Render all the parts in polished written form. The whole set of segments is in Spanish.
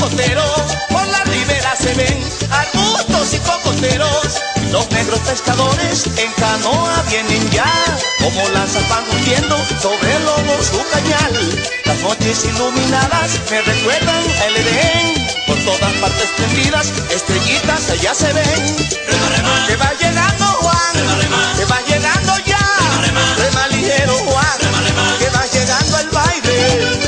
cocoteros, por la ribera se ven arbustos y cocoteros. Los negros pescadores en canoa vienen ya, como lanzas van hundiendo sobre el lomo su cañal. Las noches iluminadas me recuerdan el Edén, por todas partes prendidas, estrellitas allá se ven. Rema, rema, Que va llegando Juan, rema, rema, que va llegando ya, rema, rema, rema ligero Juan, rema, rema. que va llegando el baile.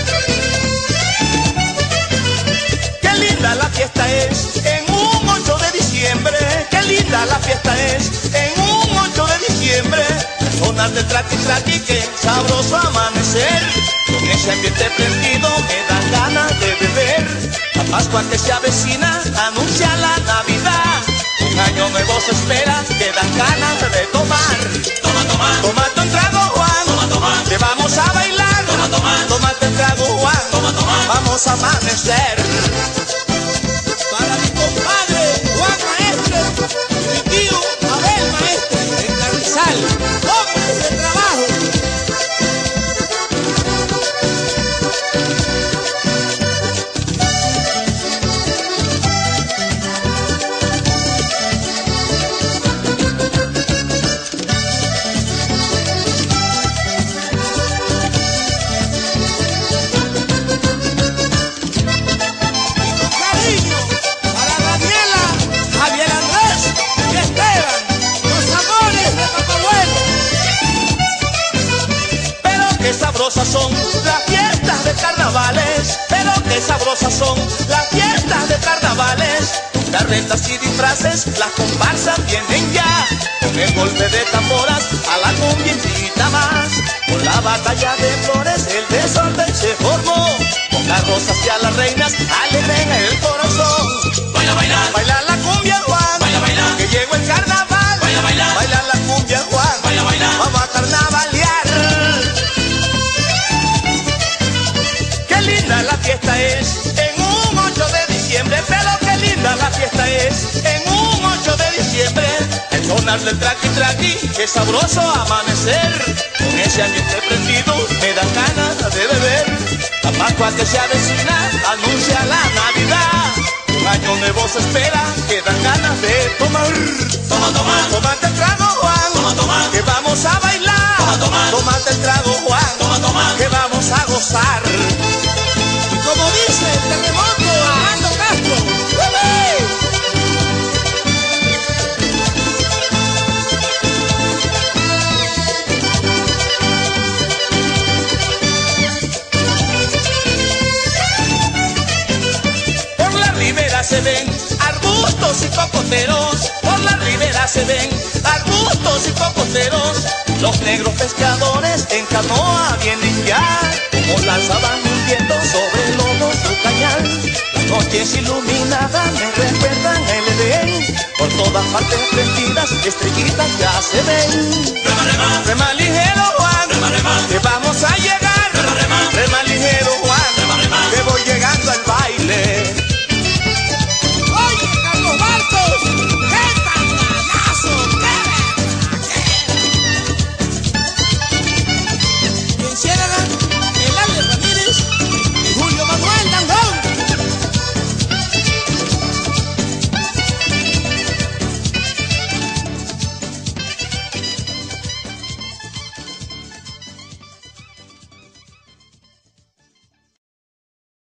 Qué linda la fiesta es en un 8 de diciembre, qué linda la fiesta es en un 8 de diciembre. Zonas de traqui traqui, qué sabroso amanecer, con ese ambiente prendido me dan ganas de beber. La Pascua que se avecina anuncia la Navidad, un año nuevo se espera, que dan ganas de tomar. Toma, toma, Tómate un trago Juan, toma, toma, que vamos a bailar. toma, toma, Tómate un trago Juan, toma, toma. vamos a amanecer. Para mi compadre Juan Maestre y mi tío Abel Maestre en Carrizal, hombres de trabajo. Y con cariño para Daniela, Javier Andrés y Esteban, los amores de Papá Bueno. Pero qué sabrosas son las fiestas de carnavales, pero qué sabrosas son las fiestas de carnavales. Carretas y disfraces, las comparsas vienen ya, con el golpe de tamboras a la cumbia invita más. Con la batalla de flores el desorden se formó, con las rosas y a las reinas alegren el corazón. Baila, baila, Bailar la cumbia Juan, baila, baila, que llegó el carnaval. baila, baila, Bailar la cumbia Juan, baila, baila. vamos a carnavalear. Qué linda la fiesta es en un 8 de diciembre, pero qué linda la fiesta es en un 8 de diciembre. El sonar del traqui traqui, qué sabroso amanecer, con ese ambiente prendido me dan ganas de beber. La Pascua que se avecina anuncia la Navidad, un año nuevo se espera, que dan ganas de tomar. Toma, toma, Tómate el trago Juan, toma, toma, que vamos a bailar. Toma, toma. Tómate el trago Juan, toma, toma. que vamos a gozar. Y como dice el terremoto Armando Castro, ¡Ujú! Por la ribera se ven arbustos y cocoteros, por la ribera se ven arbustos y cocoteros. Los negros pescadores en canoa vienen ya, como lanzas van hundiendo sobre el lomo su cañal. Las noches iluminadas me recuerdan el Edén, por todas partes prendidas, estrellitas ya se ven. Rema, rema, Rema ligero Juan,